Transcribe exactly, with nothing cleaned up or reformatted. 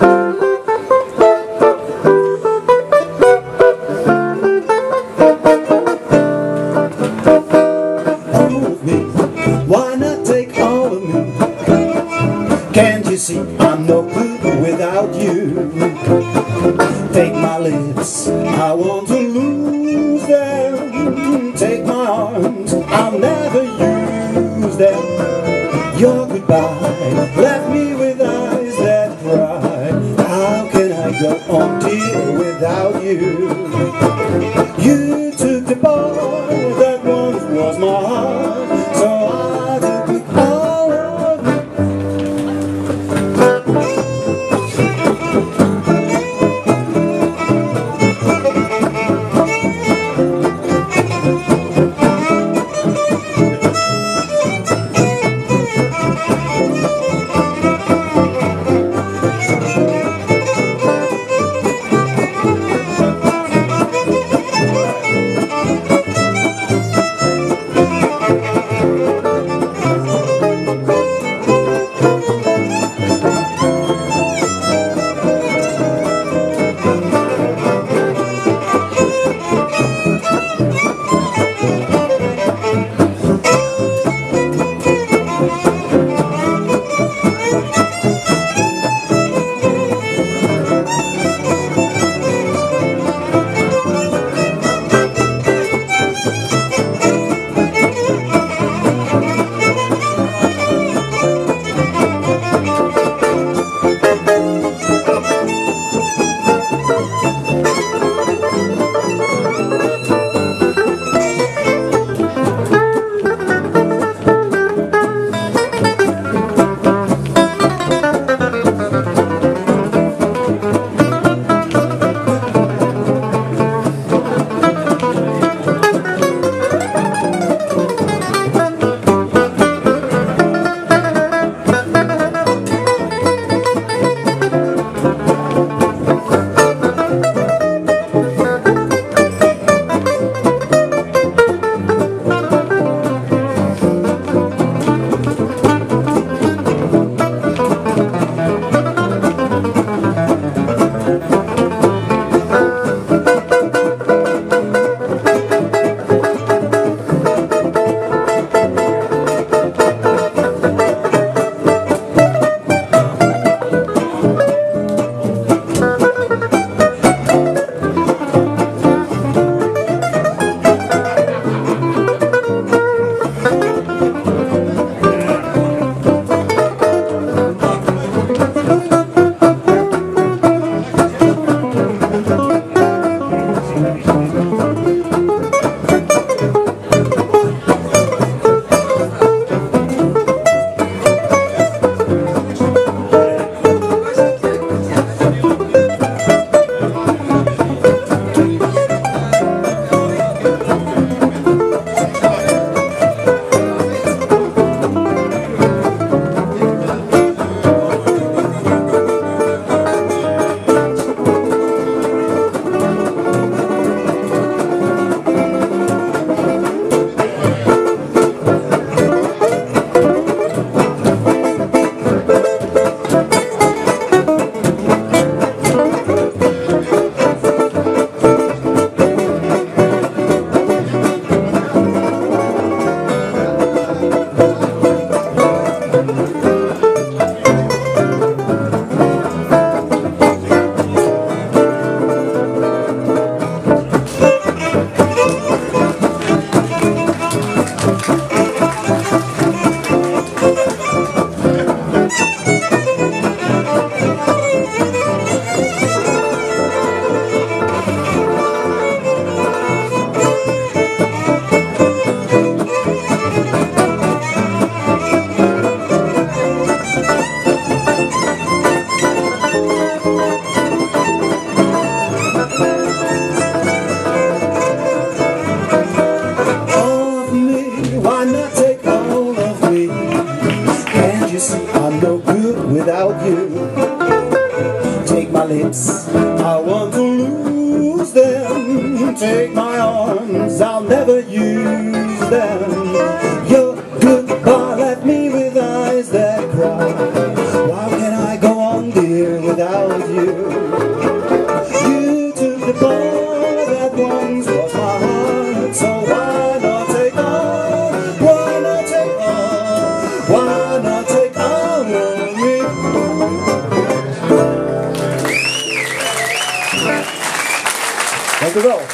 Why not take all of me? Can't you see I'm no good without you? Take my lips, I want to lose them. Take my arms, I'll never use them. Your goodbye left me with eyes that cry. How can I go on, dear, without you? You took the boy that once was my heart, so I took all of you. without you. Take my lips, I want to lose them. Take my arms, I'll never use them. Your goodbye left me with eyes that cry. How can I go on, dear, without without you. You took the part that once was my heart, so why not take all? Why not take all? Why not take all of me? Dank u wel.